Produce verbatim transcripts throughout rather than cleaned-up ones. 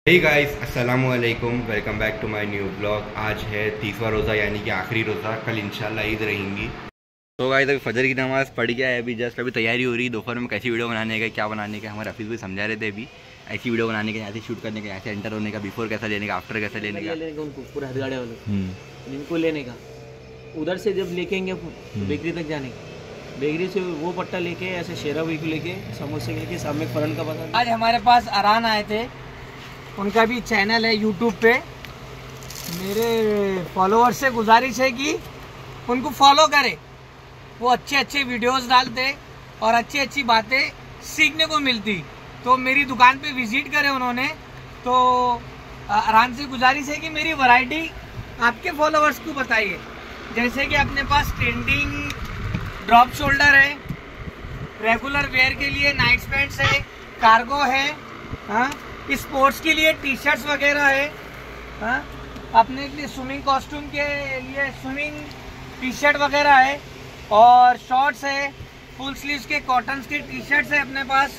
हे guys, अस्सलामु अलैकुम, welcome back to my new blog. आज है तीसवा रोज़ा यानी कि आखिरी रोज़ा। कल इंशाल्लाह ईद रहेंगी। तो गाइस अभी फजर की नमाज़ पढ़ गया है, अभी जस्ट अभी तैयारी हो रही है दोपहर में कैसी वीडियो बनाने का, क्या बनाने का। हमारे हफीज़ भाई समझा रहे थे अभी ऐसी वीडियो बनाने का, यहाँ से शूट करने का, यहाँ से एंटर होने का, बिफोर कैसा लेने का, आफ्टर कैसा लेने का, उनको पूरा हथगाड़े वाले इनको लेने का, उधर से जब लेकेंगे बेकरी तक जाने का, बेकरी से वो पट्टा लेके ऐसे शेरा हुई को लेके समोसे लेके सामने फरन का बता। आज हमारे पास अरान आए थे, उनका भी चैनल है यूट्यूब पे। मेरे फॉलोअर्स से गुजारिश है कि उनको फॉलो करें, वो अच्छे अच्छे वीडियोस डालते और अच्छी अच्छी बातें सीखने को मिलती। तो मेरी दुकान पे विजिट करें उन्होंने, तो अरान से गुजारिश है कि मेरी वैरायटी आपके फॉलोअर्स को बताइए। जैसे कि अपने पास ट्रेंडिंग ड्रॉप शोल्डर है, रेगुलर वेयर के लिए नाइट पैंट्स है, कार्गो है, हाँ, स्पोर्ट्स के लिए टी शर्ट्स वगैरह है, हाँ, अपने लिए स्विमिंग कॉस्ट्यूम के लिए स्विमिंग टी शर्ट वगैरह है, और शॉर्ट्स है, फुल स्लीव्स के कॉटन के टी शर्ट्स है अपने पास,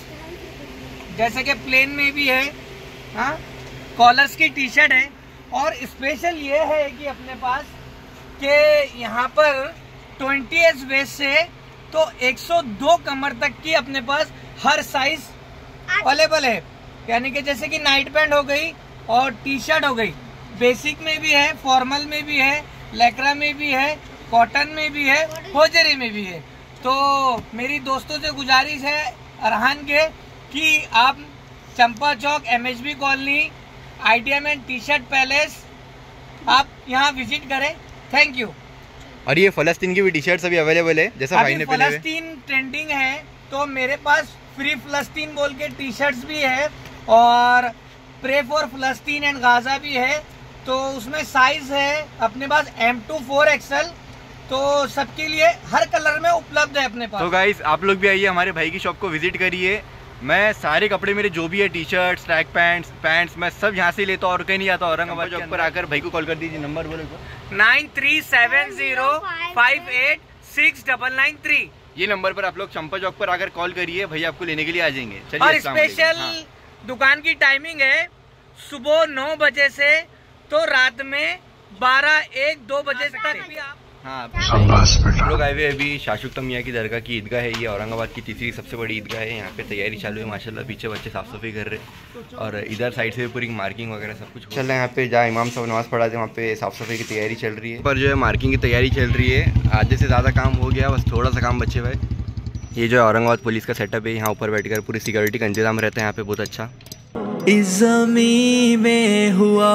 जैसे कि प्लेन में भी है, हाँ, कॉलर्स की टी शर्ट है। और स्पेशल ये है कि अपने पास के यहाँ पर ट्वेंटी एज वेस्ट से तो एक सौ दो कमर तक की अपने पास हर साइज अवेलेबल है। यानी कि जैसे कि नाइट पैंट हो गई और टी शर्ट हो गई, बेसिक में भी है, फॉर्मल में भी है, लेकरा में भी है, कॉटन में भी है, होजरी में भी है। तो मेरी दोस्तों से गुजारिश है अरहान के कि आप Champa Chowk M H B colony ITM and T shirt palace आप यहाँ विजिट करें। Thank you. और ये फलस्तीन की भी टी शर्ट्स अभी अवेलेबल है, जैसा भाई ने पहले फलस्तीन ट्रेंडिंग है, तो मेरे पास फ्री फलस्तीन बोल के टी शर्ट्स भी है और प्रे फॉर फलस्तीन एंड गाजा भी है। तो उसमें साइज है अपने पास एम टू फोर एक्सएल, तो सबके लिए हर कलर में उपलब्ध है अपने पास। तो गाइस आप लोग भी आइए हमारे भाई की शॉप को विजिट करिए। मैं सारे कपड़े मेरे जो भी है, T shirt, track pants, pants, मैं सब यहाँ से लेता हूँ और कहीं नहीं आता। औरंगाबाद चौक पर आकर भाई को कॉल कर दीजिए, नंबर बोलो nine three seven zero five eight six double nine three. ये नंबर पर आप लोग चंपा चौक पर आकर कॉल करिए, भैया आपको लेने के लिए आ जाएंगे। चलिए, और स्पेशल हाँ। दुकान की टाइमिंग है सुबह नौ बजे से तो रात में बारह एक दो बजे तक भी आप हाँ। हम लोग आए हुए अभी शाशुक्ता मियाँ की दरगाह की ईदगाह है, ये औरंगाबाद की तीसरी सबसे बड़ी ईदगाह है। यहाँ पे तैयारी चालू है माशाल्लाह, पीछे बच्चे साफ सफाई कर रहे हैं और इधर साइड से पूरी मार्किंग वगैरह सब कुछ चल रहा है। यहाँ पे जहाँ इमाम साहब नमाज़ पढ़ा थे वहाँ पे साफ सफाई की तैयारी चल रही है, पर जो है मार्किंग की तैयारी चल रही है। आधे से ज़्यादा काम हो गया, बस थोड़ा सा काम बचे हुए। ये जो है औरंगाबाद पुलिस का सेटअप है, यहाँ ऊपर बैठकर पूरी सिक्योरिटी का इंतजाम रहता है यहाँ पे, बहुत अच्छा। इस ज़मीं में हुआ,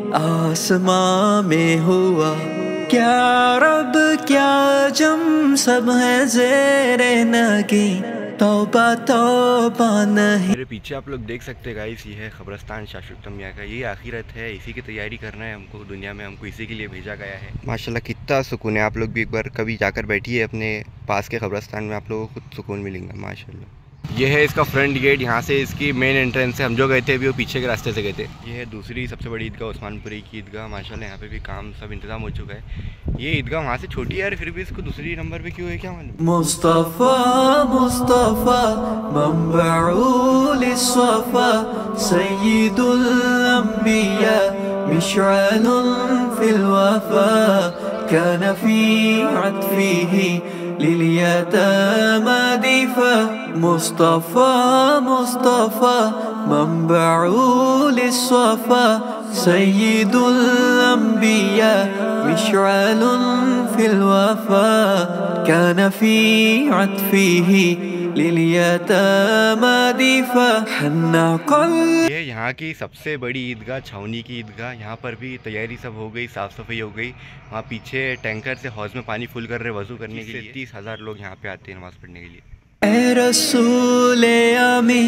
आसमां में हुआ, क्या रब क्या जम, सब है ज़ेरे नगी, तौबा तौबा नहीं। मेरे पीछे आप लोग देख सकते हैं गाइस, ये है कब्रिस्तान शाशुक्ता मियाँ का। ये आखिरत है, इसी की तैयारी करना है हमको दुनिया में, हमको इसी के लिए भेजा गया है। माशाल्लाह कितना सुकून है। आप लोग भी एक बार कभी जाकर बैठिए अपने पास के कब्रिस्तान में, आप लोगों को खुद सुकून मिलेगा माशाल्लाह। ये है इसका फ्रंट गेट, यहाँ से इसकी मेन एंट्रेंस है। हम जो गए थे अभी वो पीछे के रास्ते से गए थे। ये है दूसरी सबसे बड़ी ईदगाह, उस्मानपुरी की ईदगाह। माशाल्लाह यहाँ पे भी काम सब इंतजाम हो चुका है। ये ईदगाह वहाँ से छोटी है यार, फिर भी इसको दूसरी नंबर पे क्यों है क्या मालूम। मुस्तफा मुस्तफा मंबउल इस्वफा सय्यिदुल अंबिया मिशअलुन फिल वफा कान फी अत्फिही लिलयतामा दिफा। मुस्तफा मुस्तफा मंबउल इस्वफा सय्यिदुल अंबिया मिशअलुन फिल वफा कान फी अत्फिही लिलयतामा दिफा हन्ना कल। ये यहाँ की सबसे बड़ी ईदगाह, छावनी की ईदगाह। यहाँ पर भी तैयारी सब हो गई, साफ़ सफाई हो गई। वहाँ पीछे टैंकर से हौज में पानी फुल कर रहे वज़ू करने के लिए। तीस हज़ार लोग यहाँ पे आते हैं नमाज़ पढ़ने के लिए। ए रसूले अमी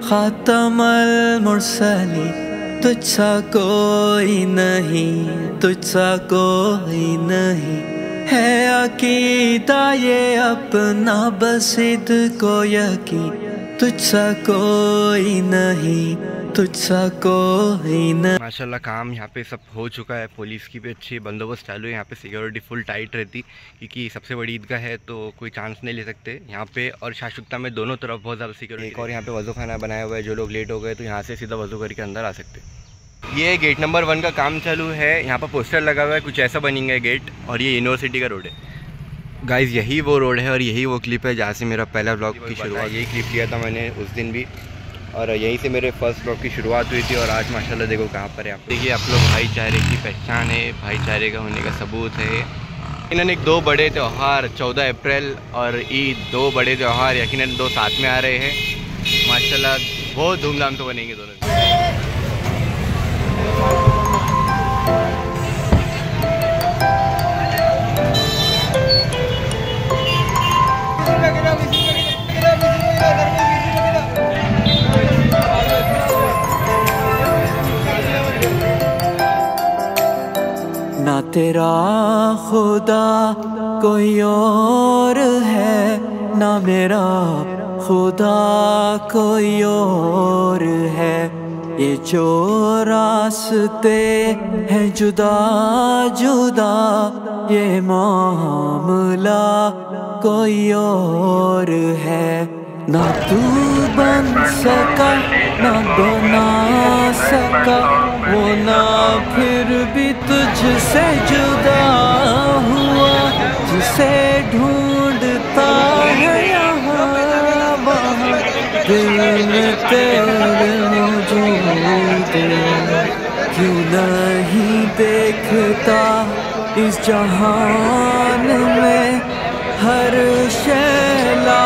खातमुल मुरसलीन, तुझसा कोई नहीं, तुझसा कोई नहीं, है अकीदा ये अपना बसिद को यकीन, तुझसा कोई नहीं, तुझसा कोई नहीं। माशाल्लाह काम यहाँ पे सब हो चुका है, पुलिस की भी अच्छी बंदोबस्त चालू है। यहाँ पे सिक्योरिटी फुल टाइट रहती, क्योंकि सबसे बड़ी ईदगाह है तो कोई चांस नहीं ले सकते यहाँ पे। और शाशुक्ता में दोनों तरफ बहुत ज़्यादा सिक्योरिटी। एक और यहाँ पे वज़ू खाना बनाया हुआ है, जो लोग लेट हो गए तो यहाँ से सीधा वज़ू करके अंदर आ सकते हैं। ये गेट नंबर वन का काम चालू है। यहाँ पर पोस्टर लगा हुआ है, कुछ ऐसा बनेंगे गेट। और ये यूनिवर्सिटी का रोड है गाइस, यही वो रोड है और यही वो क्लिप है जहाँ से मेरा पहला व्लॉग की शुरुआत। यही क्लिप लिया था मैंने उस दिन भी, और यहीं से मेरे फर्स्ट व्लॉग की शुरुआत हुई थी। और आज माशाल्लाह देखो कहाँ पर है। आप देखिए, आप लोग भाईचारे की पहचान है, भाईचारे का होने का सबूत है। इन्होंने दो बड़े त्यौहार चौदह अप्रैल और ईद, दो बड़े त्यौहार यकीनन दो साथ में आ रहे हैं। माशाल्लाह बहुत धूमधाम से बनेंगे दोनों। ना तेरा खुदा कोई और है, ना मेरा खुदा कोई और है। ये जो रास्ते हैं जुदा जुदा, ये मामला कोई और है। ना तू बन सका ना बना सका वो, ना फिर भी तुझसे जुदा हुआ। जिसे ढूंढता है यहाँ वहाँ, दिल में तेरे मौजूद है। क्यों नहीं देखता इस जहान में हर शैला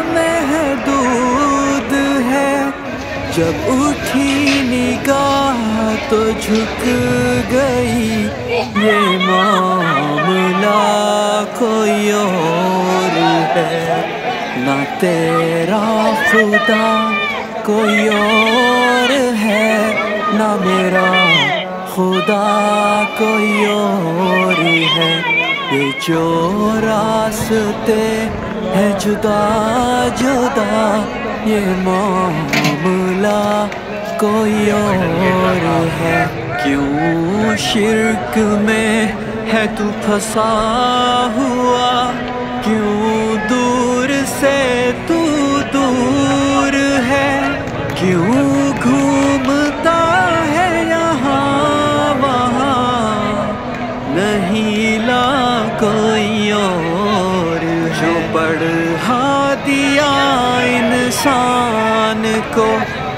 महदूद है। जब उठी निगाह तो झुक गई, ये मामला कोई और है। ना तेरा खुदा कोई और है, ना मेरा खुदा कोई और है। ये जो रास्ते हैं जुदा जुदा, ये मामला कोई और है। क्यों शिर्क में है तू फंसा हुआ, क्यों दूर से तू दूर है। क्यों घूमता है यहाँ वहाँ, नहीं ला कोई और है। जो पढ़ा दिया इंसान को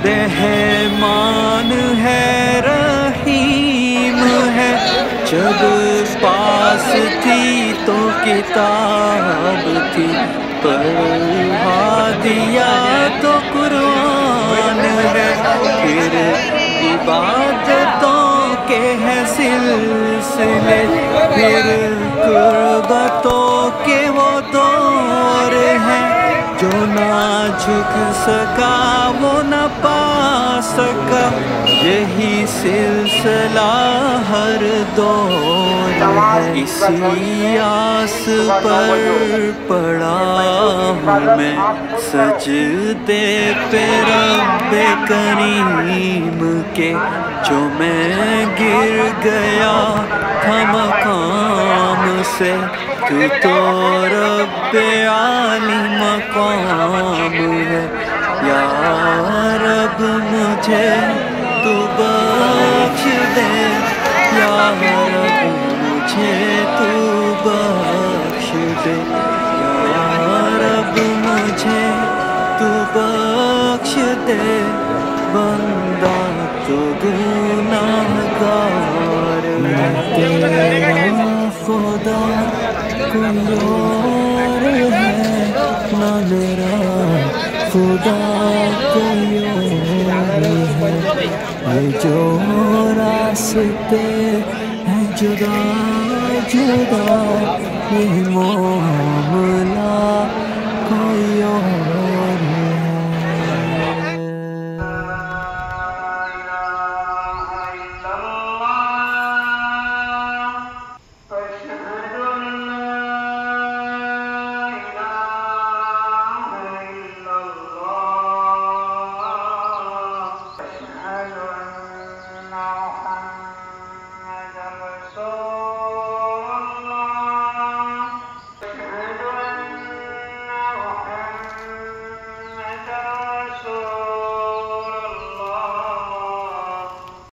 रहमान है, रहीम है। जब पास थी तो किताब थी, पढ़ा दिया तो कुरान है। फिर इबादतों के हैं सिलसिले, फिर कुर्बतों के वो दौर हैं। जो ना झुक सका वो न पा सका, यही सिलसिला हर दौर है। इसी आस पर पड़ा हूँ मैं, सजदे पे रब्बे करीम के। जो मैं गिर गया था मकाम से, तू तो रब्बे आली मकाम है। या रब मुझे तू बख्श दे, या रब मुझे तू बख्श दे, या रब मुझे तू बख्श दे। बंदा तो गुनाहगार है, तेरा खुदा कोई और है, ना मेरा खुदा कोई और है। ये जो रास्ते हैं जुदा जुदा, ये मामला कोई और